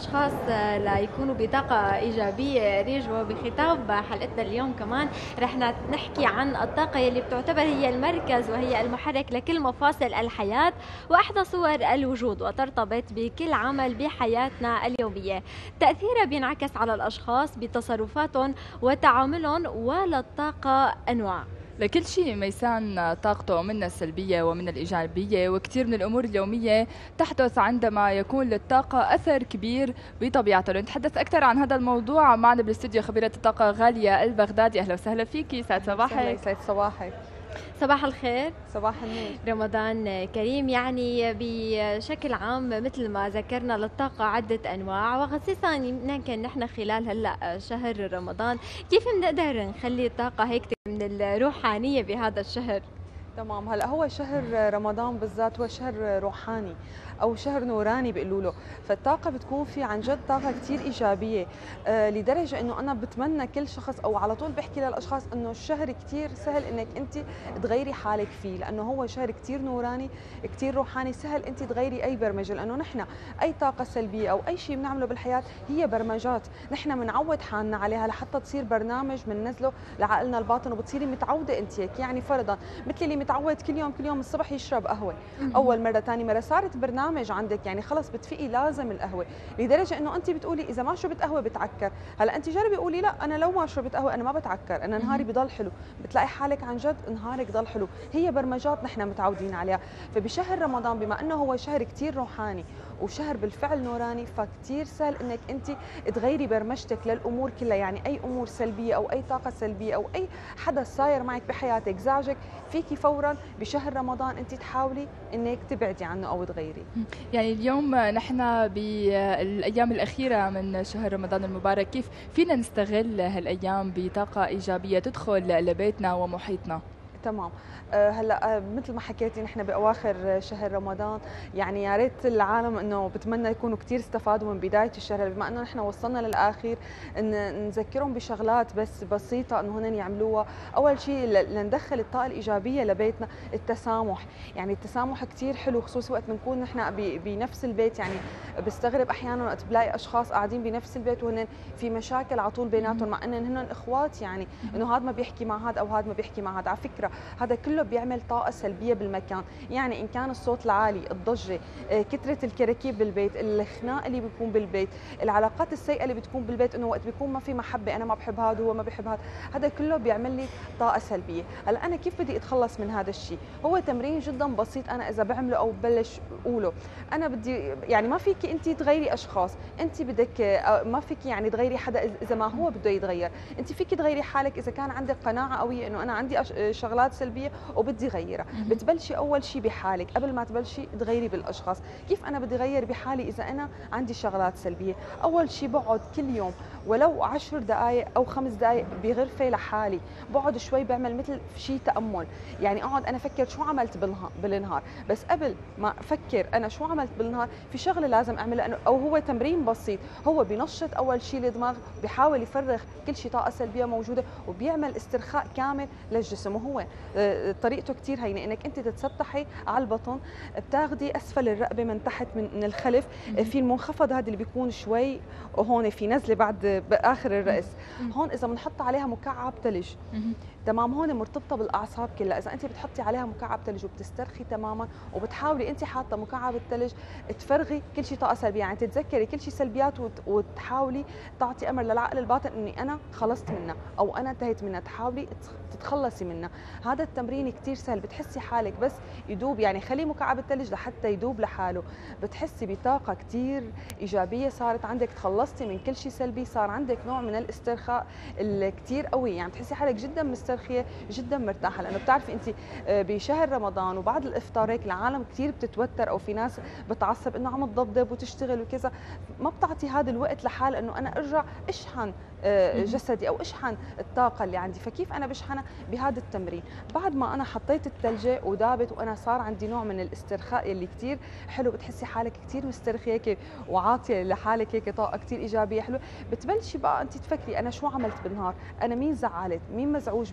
الأشخاص ليكونوا بطاقة إيجابية ريج. وبخطاب حلقتنا اليوم كمان رح نحكي عن الطاقة يلي بتعتبر هي المركز وهي المحرك لكل مفاصل الحياة وأحدى صور الوجود، وترتبط بكل عمل بحياتنا اليومية. تأثيرها بينعكس على الأشخاص بتصرفاتهم وتعاملهم، وللطاقة أنواع. لكل شيء ميسان طاقته منها السلبية ومنها الإيجابية، وكثير من الأمور اليومية تحدث عندما يكون للطاقة أثر كبير بطبيعته. لنتحدث أكثر عن هذا الموضوع معنا بالاستوديو خبيرة الطاقة غالية البغدادي. أهلا وسهلا فيكي، سعد صباحك. سعد صباحك. صباح الخير. صباح النور. رمضان كريم. يعني بشكل عام مثل ما ذكرنا للطاقة عدة أنواع، وخصيصا يمكن نحن خلال هلأ شهر رمضان كيف بنقدر نخلي الطاقة هيك من الروحانية بهذا الشهر؟ تمام. هلا هو شهر رمضان بالذات هو شهر روحاني او شهر نوراني بيقولوا له، فالطاقه بتكون في عن جد طاقه كثير ايجابيه، لدرجه انه انا بتمنى كل شخص او على طول بحكي للاشخاص انه الشهر كثير سهل انك انت تغيري حالك فيه، لانه هو شهر كثير نوراني كثير روحاني، سهل انت تغيري اي برمجه، لانه نحن اي طاقه سلبيه او اي شيء بنعمله بالحياه هي برمجات نحن بنعود حالنا عليها لحتى تصير برنامج بننزله لعقلنا الباطن، وبتصيري متعوده انت هيك. يعني فرضا مثل اللي متعود كل يوم الصبح يشرب قهوه، اول مره ثاني مره صارت برنامج عندك، يعني خلص بتفيقي لازم القهوه، لدرجه انه انت بتقولي اذا ما شربت قهوه بتعكر. هلا انت جربي قولي لا انا لو ما شربت قهوه انا ما بتعكر، انا نهاري بضل حلو، بتلاقي حالك عن جد نهارك ضل حلو. هي برمجات نحن متعودين عليها. فبشهر رمضان بما انه هو شهر كثير روحاني وشهر بالفعل نوراني، فكتير سهل انك انت تغيري برمجتك للامور كلها، يعني اي امور سلبيه او اي طاقه سلبيه او اي حدث صاير معك بحياتك زعجك، فيكي فورا بشهر رمضان انت تحاولي انك تبعدي عنه او تغيري. يعني اليوم نحن بالايام الاخيره من شهر رمضان المبارك، كيف فينا نستغل هالايام بطاقه ايجابيه تدخل لبيتنا ومحيطنا؟ تمام. هلا مثل ما حكيتي نحن باواخر شهر رمضان، يعني يا ريت العالم انه بتمنى يكونوا كثير استفادوا من بدايه الشهر، بما انه نحن وصلنا للاخير ان نذكرهم بشغلات بس بسيطه انه هن يعملوها. اول شيء لندخل الطاقه الايجابيه لبيتنا التسامح، يعني التسامح كثير حلو، خصوصي وقت بنكون نحن بنفس البيت. يعني بستغرب احيانا وقت بلاقي اشخاص قاعدين بنفس البيت وهن في مشاكل على طول بيناتهم، مع انهم هن اخوات، يعني انه هذا ما بيحكي مع هذا او هذا ما بيحكي مع هذا. على فكره هذا كله بيعمل طاقة سلبية بالمكان، يعني إن كان الصوت العالي، الضجة، كثرة الكراكيب بالبيت، الخناق اللي بيكون بالبيت، العلاقات السيئة اللي بتكون بالبيت، إنه وقت بيكون ما في محبة، أنا ما بحب هذا وهو ما بيحب هذا، هذا كله بيعمل لي طاقة سلبية. هلا أنا كيف بدي أتخلص من هذا الشيء؟ هو تمرين جدا بسيط، أنا إذا بعمله أو ببلش أقوله، أنا بدي يعني ما فيك أنت تغيري أشخاص، أنت بدك ما فيك يعني تغيري حدا إذا ما هو بده يتغير، أنت فيك تغيري حالك إذا كان عندك قناعة قوية إنه أنا عندي شغلات سلبيه وبدي غيرها. بتبلشي اول شيء بحالك قبل ما تبلشي تغيري بالاشخاص. كيف انا بدي غير بحالي اذا انا عندي شغلات سلبيه؟ اول شيء بقعد كل يوم ولو 10 دقائق او 5 دقائق بغرفه لحالي، بقعد شوي بعمل مثل شيء تامل، يعني اقعد انا افكر شو عملت بالنهار، بس قبل ما افكر انا شو عملت بالنهار في شغله لازم اعملها، او هو تمرين بسيط، هو بنشط اول شيء الدماغ، بحاول يفرغ كل شيء طاقه سلبيه موجوده، وبيعمل استرخاء كامل للجسم. وهو طريقته كثير هينه، انك انت تتسطحي على البطن، بتاخذي اسفل الرقبه من تحت من الخلف، في المنخفض هذا اللي بيكون شوي، وهون في نزله بعد باخر الراس، هون اذا بنحط عليها مكعب ثلج، تمام، هون مرتبطه بالاعصاب كلها، اذا انت بتحطي عليها مكعب ثلج وبتسترخي تماما وبتحاولي انت حاطه مكعب الثلج تفرغي كل شيء طاقه سلبيه، يعني تتذكري كل شيء سلبيات وتحاولي تعطي امر للعقل الباطن اني انا خلصت منها او انا انتهيت منها، تحاولي تتخلصي منها. هذا التمرين كثير سهل، بتحسي حالك بس يدوب، يعني خلي مكعب الثلج لحتى يدوب لحاله، بتحسي بطاقه كثير ايجابيه صارت عندك، تخلصتي من كل شيء سلبي، صار عندك نوع من الاسترخاء الكثير قوي، يعني بتحسي حالك جدا مسترخيه جدا مرتاحه، لانه بتعرفي انت بشهر رمضان وبعد الافطار هيك العالم كثير بتتوتر، او في ناس بتعصب انه عم تضبضب وتشتغل وكذا، ما بتعطي هذا الوقت لحال انه انا ارجع اشحن جسدي او اشحن الطاقه اللي عندي. فكيف انا بشحنها؟ بهذا التمرين. بعد ما انا حطيت الثلجه ودابت وانا صار عندي نوع من الاسترخاء اللي كثير حلو، بتحسي حالك كثير مسترخيه هيك وعاطيه لحالك هيك طاقه كثير ايجابيه حلوه، بتبلشي بقى انت تفكري انا شو عملت بالنهار، انا مين زعلت، مين مزعوج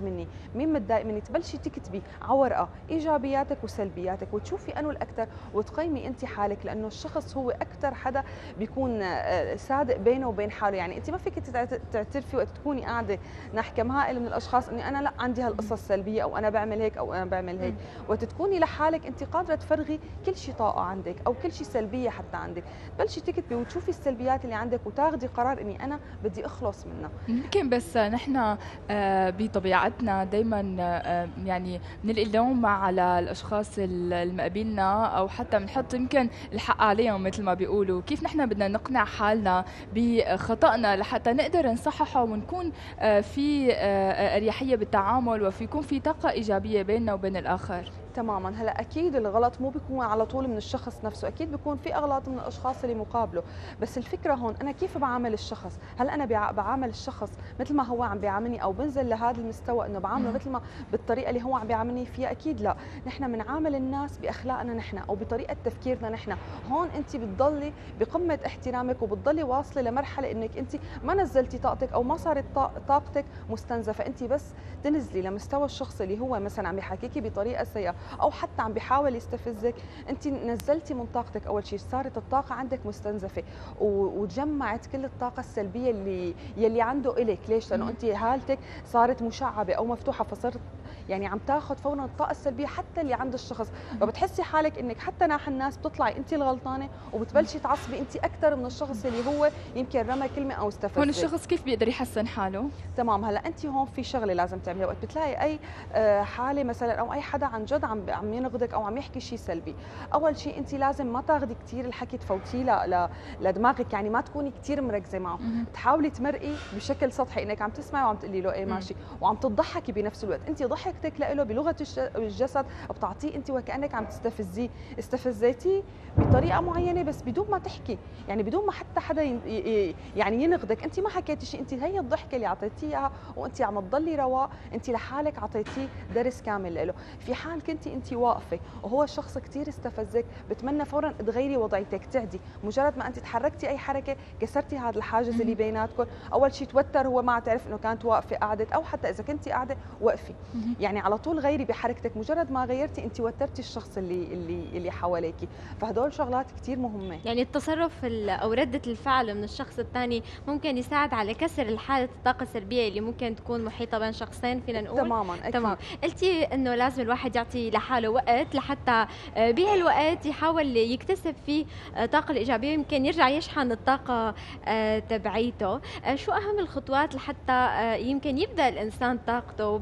مني، مين متضايق مني، تبلشي تكتبي على ورقه ايجابياتك وسلبياتك وتشوفي انه الاكثر وتقيمي انت حالك، لانه الشخص هو اكثر حدا بيكون صادق بينه وبين حاله. يعني انت ما فيك تعترفي وقت تكوني قاعده نحكي كم هائل من الاشخاص اني انا لا عندي هالقصص سلبيه او انا بعمل هيك او انا بعمل هيك، وقت تكوني لحالك انت قادره تفرغي كل شيء طاقه عندك او كل شيء سلبيه حتى عندك، تبلشي تكتبي وتشوفي السلبيات اللي عندك وتاخذي قرار اني انا بدي اخلص منها. يمكن بس نحن بطبيعتنا دائما يعني بنلقي اللوم على الاشخاص المقابلنا او حتى بنحط يمكن الحق عليهم مثل ما بيقولوا. كيف نحن بدنا نقنع حالنا بخطأنا لحتى نقدر نصححه ونكون في اريحيه بالتعامل وفي يكون في طاقه ايجابيه بيننا وبين الاخر؟ تماما. هلا اكيد الغلط مو بيكون على طول من الشخص نفسه، اكيد بيكون في اغلاط من الاشخاص اللي مقابله، بس الفكره هون انا كيف بعامل الشخص. هل انا بعامل الشخص مثل ما هو عم بيعاملني او بنزل لهذا المستوى انه بعامله مثل ما بالطريقه اللي هو عم بيعاملني فيها؟ اكيد لا. نحن بنعامل الناس باخلاقنا نحن او بطريقه تفكيرنا نحن. هون انت بتضلي بقمه احترامك وبتضلي واصله لمرحله انك انت ما نزلتي طاقتك او ما صارت طاقتك مستنزفه، انت بس تنزلي لمستوى الشخص اللي هو مثلا عم بيحاكيكي بطريقه سيئه او حتى عم بيحاول يستفزك، انت نزلتي من طاقتك اول شيء، صارت الطاقه عندك مستنزفه وجمعت كل الطاقه السلبيه يلي عنده الك. ليش؟ لانه انت هالتك صارت مشعبه او مفتوحه، فصرت يعني عم تاخذ فورا الطاقه السلبيه حتى اللي عند الشخص، فبتحسي حالك انك حتى ناح الناس بتطلعي انت الغلطانه وبتبلشي تعصبي انت اكثر من الشخص اللي هو يمكن رمى كلمه او استفزك. هون الشخص كيف بيقدر يحسن حاله؟ تمام. هلا انت هون في شغله لازم تعمليها وقت بتلاقي اي حاله مثلا او اي حدا عن جد عم ينغدك او عم يحكي شيء سلبي، اول شيء انت لازم ما تاخذي كثير الحكي تفوتيه لدماغك، يعني ما تكوني كثير مركزه معه، تحاولي تمرقي بشكل سطحي انك عم تسمعي وعم تقولي له ايه ماشي وعم تضحكي بنفس الوقت. انت ضحكتك له بلغه الجسد بتعطيه انت وكانك عم تستفزيه، استفزيتيه بطريقه معينه بس بدون ما تحكي، يعني بدون ما حتى حدا يعني ينغدك، انت ما حكيتي شيء، انت هي الضحكه اللي اعطيتيه اياها وانت عم تضلي رواق، انت لحالك اعطيتيه درس كامل له. في حال كنتي انت واقفه وهو شخص كثير استفزك، بتمنى فورا تغيري وضعيتك، تعدي، مجرد ما انت تحركتي اي حركه كسرتي هذا الحاجز اللي بيناتكم، اول شيء توتر هو ما تعرف انه كانت واقفه قعدت، او حتى اذا كنتي قاعده وقفي، يعني على طول غيري بحركتك، مجرد ما غيرتي انت وترتي الشخص اللي حواليكي، فهدول شغلات كثير مهمه. يعني التصرف او رده الفعل من الشخص الثاني ممكن يساعد على كسر الحاله الطاقه السلبيه اللي ممكن تكون محيطه بين شخصين، فينا نقول. تماما أكيد. تمام. قلتي انه لازم الواحد يعطي لحاله وقت لحتى بهالوقت يحاول يكتسب فيه الطاقه الايجابيه، يمكن يرجع يشحن الطاقه تبعيته. شو اهم الخطوات لحتى يمكن يبدا الانسان طاقته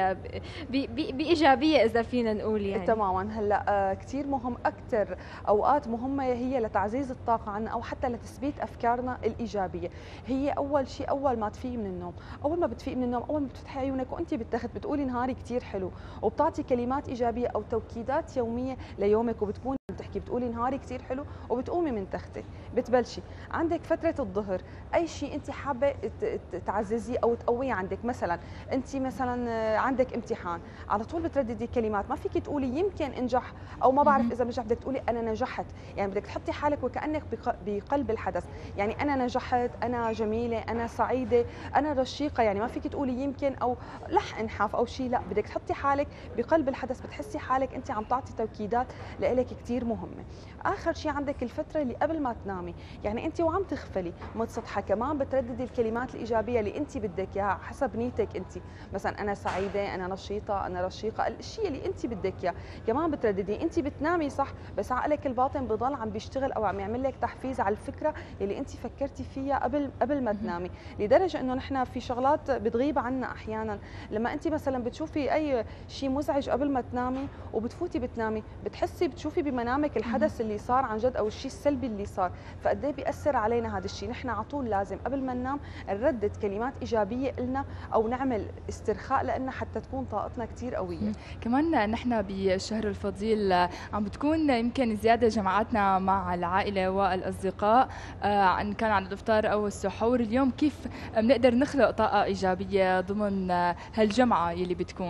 بايجابيه اذا فينا نقول؟ يعني تماما. هلا كثير مهم، اكثر اوقات مهمه هي لتعزيز الطاقه عنا او حتى لتثبيت افكارنا الايجابيه. هي اول شيء اول ما تفيقي من النوم، اول ما بتفيقي من النوم، اول ما بتفتحي عيونك وانت بالتخت بتقولي نهاري كثير حلو، وبتعطي كلمات ايجابيه او توكيدات يوميه ليومك، وبتكوني بتحكي بتقولي نهاري كثير حلو وبتقومي من تختك. بتبلشي عندك فتره الظهر، اي شيء انت حابه تعززيه او تقويه عندك، مثلا انت مثلا عندك امتحان، على طول بترددي كلمات، ما فيك تقولي يمكن انجح او ما بعرف اذا نجح، بدك تقولي انا نجحت، يعني بدك تحطي حالك وكانك بقلب الحدث، يعني انا نجحت، انا جميله، انا سعيده، انا رشيقه، يعني ما فيك تقولي يمكن او لح انحاف او شيء، لا بدك تحطي حالك بقلب الحدث، بتحسي حالك انت عم تعطي توكيدات لإلك كثير مهمه. اخر شيء عندك الفتره اللي قبل ما تنامي، يعني انت وعم تغفلي متصحى كمان بترددي الكلمات الايجابيه اللي انت بدك اياها حسب نيتك انت، مثلا انا سعيده، انا نشيطه، انا رشيقه، الشيء اللي انت بدك اياه كمان بترددي. انت بتنامي صح بس عقلك الباطن بضل عم بيشتغل او عم يعمل لك تحفيز على الفكره اللي انت فكرتي فيها قبل ما تنامي، لدرجه انه نحن في شغلات بتغيب عنا احيانا، لما انت مثلا بتشوفي اي شيء مزعج قبل ما تنامي وبتفوتي بتنامي، بتحسي بتشوفي بمنامك الحدث اللي صار عن جد او الشيء السلبي اللي صار، فقد ايه بياثر علينا هذا الشيء. نحن على طول لازم قبل ما ننام نردد كلمات ايجابيه لنا او نعمل استرخاء لنا حتى تكون طاقتنا كثير قويه. كمان نحن بالشهر الفضيل عم بتكون يمكن زياده جمعاتنا مع العائله والاصدقاء، ان كان على الافطار او السحور. اليوم كيف بنقدر نخلق طاقه ايجابيه ضمن هالجمعه يلي بتكون؟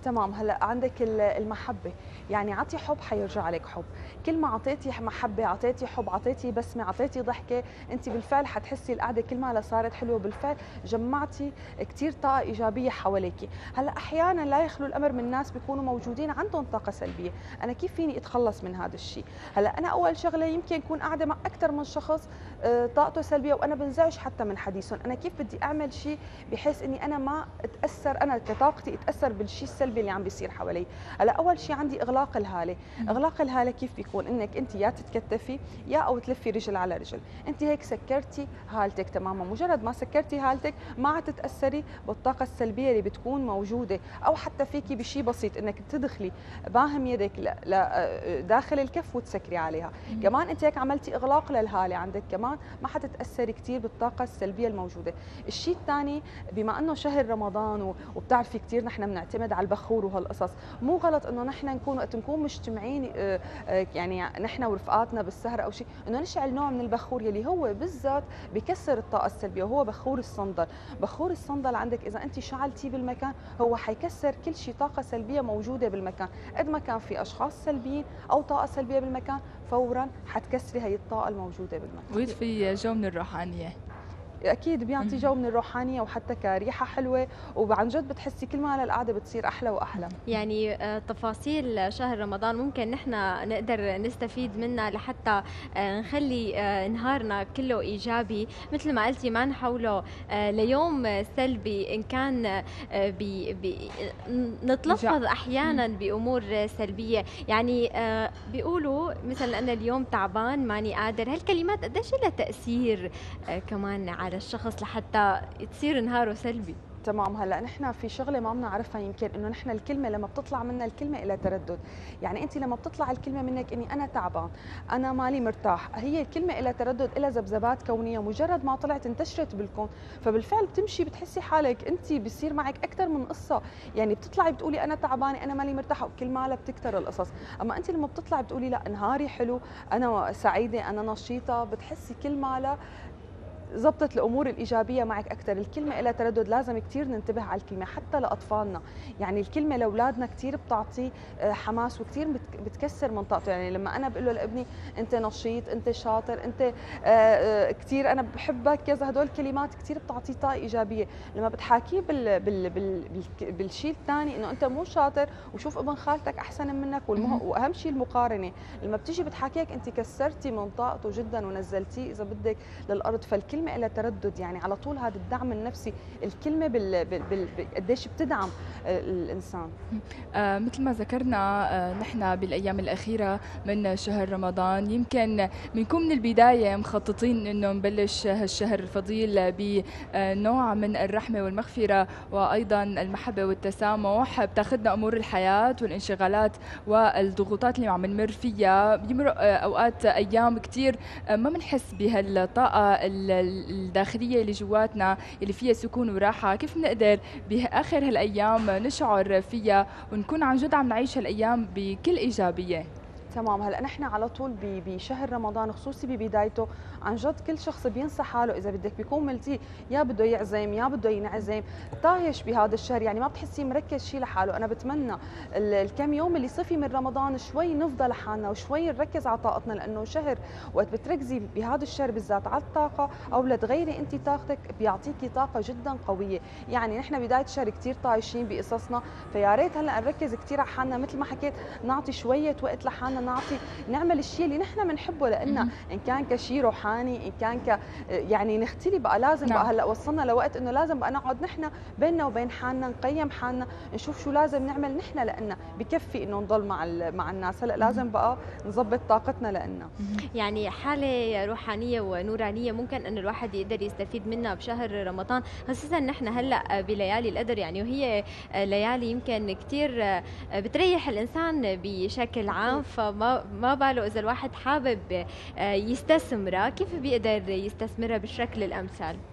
تمام. هلا عندك المحبه، يعني عطي حب حيرجع عليك حب. كل ما عطيتي محبه، عطيتي حب، عطيتي بسمه، عطيتي ضحكه، انت بالفعل حتحسي القعده كل ما صارت حلوه، بالفعل جمعتي كثير طاقه ايجابيه حواليك. هلا احيانا لا يخلو الامر من ناس بيكونوا موجودين عندهم طاقه سلبيه، انا كيف فيني اتخلص من هذا الشيء؟ هلا انا اول شغله يمكن اكون قاعده مع اكثر من شخص طاقته سلبيه وانا بنزعج حتى من حديثهم، انا كيف بدي اعمل شيء بحيث اني انا ما اتاثر، انا كطاقتي اتاثر بالشيء السلبي اللي عم بيصير حوالي. هلا اول شيء عندي اغلاق الهاله. اغلاق الهاله كيف بيكون؟ انك انت يا تتكتفي يا او تلفي رجل على رجل، انت هيك سكرتي هالتك تماما. مجرد ما سكرتي هالتك ما عاد تتاثري بالطاقه السلبيه اللي بتكون موجوده، او حتى فيكي بشيء بسيط انك تدخلي باهم يدك داخل الكف وتسكري عليها. كمان انت هيك عملتي اغلاق للهاله عندك، كمان ما حتتاثري كثير بالطاقه السلبيه الموجوده. الشيء الثاني، بما انه شهر رمضان وبتعرفي كثير نحن بنعتمد على البخور وهالقصص، مو غلط انه نحن نكون وقت نكون مجتمعين يعني نحن ورفقاتنا بالسهره او شيء، انه نشعل نوع من البخور يلي هو بالذات بكسر الطاقه السلبيه، وهو بخور الصندل. بخور الصندل عندك اذا انت شعلتيه بالمكان هو حيكسر كل شيء طاقه سلبيه موجوده بالمكان، قد ما كان في اشخاص سلبيين او طاقه سلبيه بالمكان فورا حتكسري هي الطاقه الموجوده بالمكان. ويضفي جو من الروحانيه. اكيد بيعطي جو من الروحانيه وحتى كريحه حلوه، وعن جد بتحسي كل ما القعده بتصير احلى واحلى. يعني تفاصيل شهر رمضان ممكن نحن نقدر نستفيد منها لحتى نخلي نهارنا كله ايجابي، مثل ما قلتي ما نحوله ليوم سلبي، ان كان نتلفظ احيانا بامور سلبيه. يعني بيقولوا مثلا انا اليوم تعبان ماني قادر، هالكلمات قديش لها تاثير كمان على الشخص لحتى تصير نهاره سلبي؟ تمام. هلا نحن في شغله ما بنعرفها يمكن، انه نحن الكلمه لما بتطلع منا الكلمه الى تردد. يعني انت لما بتطلع الكلمه منك اني انا تعبان، انا مالي مرتاح، هي الكلمه الى تردد، الى ذبذبات كونيه، مجرد ما طلعت انتشرت بالكون، فبالفعل بتمشي بتحسي حالك انت بصير معك اكثر من قصه. يعني بتطلعي بتقولي انا تعبانه، انا مالي مرتاحه، وكل مالها بتكتر القصص. اما انت لما بتطلعي بتقولي لا نهاري حلو، انا سعيده، انا نشيطه، بتحسي كل مالها زبطت الامور الايجابيه معك اكثر. الكلمه لها تردد، لازم كثير ننتبه على الكلمه حتى لاطفالنا. يعني الكلمه لاولادنا كثير بتعطي حماس وكثير بتكسر من طاقته. يعني لما انا بقول له لابني انت نشيط، انت شاطر، انت كثير انا بحبك، كذا، هدول الكلمات كثير بتعطيه طاقه ايجابيه. لما بتحاكيه بالشيء الثاني انه انت مو شاطر وشوف ابن خالتك احسن منك، واهم شيء المقارنه، لما بتيجي بتحاكيك انت كسرتي من طاقته جدا ونزلتيه اذا بدك للارض. فالكلمه لها تردد، يعني على طول هذا الدعم النفسي، الكلمه قديش بتدعم الانسان. مثل ما ذكرنا نحن بالايام الاخيره من شهر رمضان، يمكن بنكون من البدايه مخططين انه نبلش هالشهر الفضيل بنوع من الرحمه والمغفره، وايضا المحبه والتسامح. بتاخذنا امور الحياه والانشغالات والضغوطات اللي عم نمر فيها، بيمرق اوقات ايام كثير ما بنحس بهالطاقه الداخليه اللي جواتنا اللي فيها سكون وراحه. كيف بنقدر باخر هالايام نشعر فيها ونكون عن جد عم نعيش هالايام بكل ايجابيه؟ تمام. هلا نحن على طول بشهر رمضان خصوصي ببدايته عن جد كل شخص بينسى حاله اذا بدك، بيكون ملتي يا بده يعزم يا بده ينعزم، طايش بهذا الشهر، يعني ما بتحسي مركز شيء لحاله. انا بتمنى الكم يوم اللي صفي من رمضان شوي نفضى لحالنا وشوي نركز على طاقتنا، لانه شهر وقت بتركزي بهذا الشهر بالذات على الطاقه او لتغيري انت طاقتك بيعطيكي طاقه جدا قويه. يعني نحن بدايه الشهر كثير طايشين بقصصنا، فيا ريت هلا نركز كثير على حالنا، مثل ما حكيت نعطي شويه وقت لحالنا، نعمل الشيء اللي نحن بنحبه لنا، ان كان كشيء روحاني، ان كان يعني نختلي بقى لازم بقى هلا وصلنا لوقت انه لازم بقى نقعد نحن بيننا وبين حالنا، نقيم حالنا، نشوف شو لازم نعمل نحن لنا، بكفي انه نضل مع الناس، هلا لازم بقى نظبط طاقتنا لنا. يعني حاله روحانيه ونورانيه ممكن انه الواحد يقدر يستفيد منها بشهر رمضان، خصوصا نحن هلا بليالي القدر، يعني وهي ليالي يمكن كثير بتريح الانسان بشكل عام، فما باله اذا الواحد حابب يستثمرها كيف بيقدر يستثمرها بالشكل الامثل.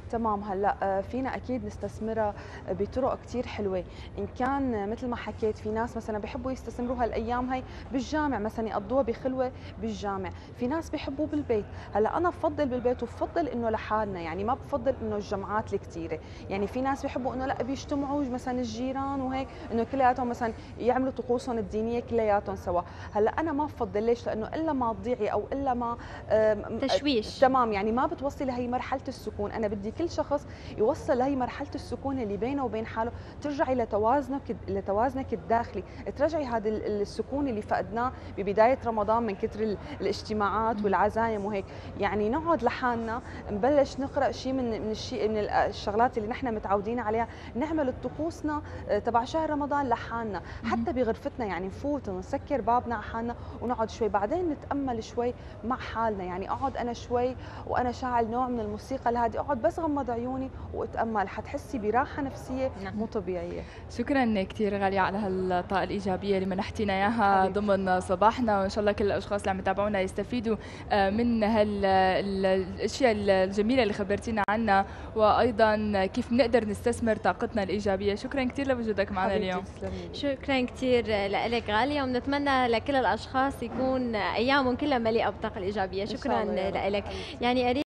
تمام. هلا فينا اكيد نستثمرها بطرق كثير حلوه، ان كان مثل ما حكيت في ناس مثلا بيحبوا يستثمروها الايام هي بالجامع، مثلا يقضوها بخلوه بالجامع، في ناس بيحبوا بالبيت. هلا انا بفضل بالبيت وبفضل انه لحالنا، يعني ما بفضل انه الجمعات الكثيره، يعني في ناس بيحبوا انه لا بيجتمعوا مثلا الجيران وهيك انه كلياتهم مثلا يعملوا طقوسهم الدينيه كلياتهم سوا. هلا انا ما بفضل، ليش؟ لانه الا ما تضيعي او الا ما تشويش. تمام، يعني ما بتوصلي لهي مرحله السكون. انا بدي كل شخص يوصل لهي مرحله السكون اللي بينه وبين حاله، ترجعي لتوازنك الداخلي، ترجعي هذا السكون اللي فقدناه ببدايه رمضان من كثر الاجتماعات والعزايم وهيك. يعني نقعد لحالنا، نبلش نقرا شيء من الشيء من الشغلات اللي نحن متعودين عليها، نعمل طقوسنا تبع شهر رمضان لحالنا، حتى بغرفتنا، يعني نفوت ونسكر بابنا على حالنا ونقعد شوي، بعدين نتامل شوي مع حالنا. يعني اقعد انا شوي وانا شاعل نوع من الموسيقى الهادئه، اقعد بس غمض عيوني واتامل، حتحسي براحه نفسيه مو طبيعيه. شكرا كثير غالية على هالطاقة الإيجابية اللي منحتينا إياها ضمن صباحنا، وإن شاء الله كل الأشخاص اللي عم يتابعونا يستفيدوا من هالأشياء الجميلة اللي خبرتينا عنها، وأيضا كيف بنقدر نستثمر طاقتنا الإيجابية. شكرا كثير لوجودك معنا اليوم. شكرا كثير لك غالية، ونتمنى لكل الأشخاص يكون أيامهم كلها مليئة بالطاقة الإيجابية. شكرا لك. يعني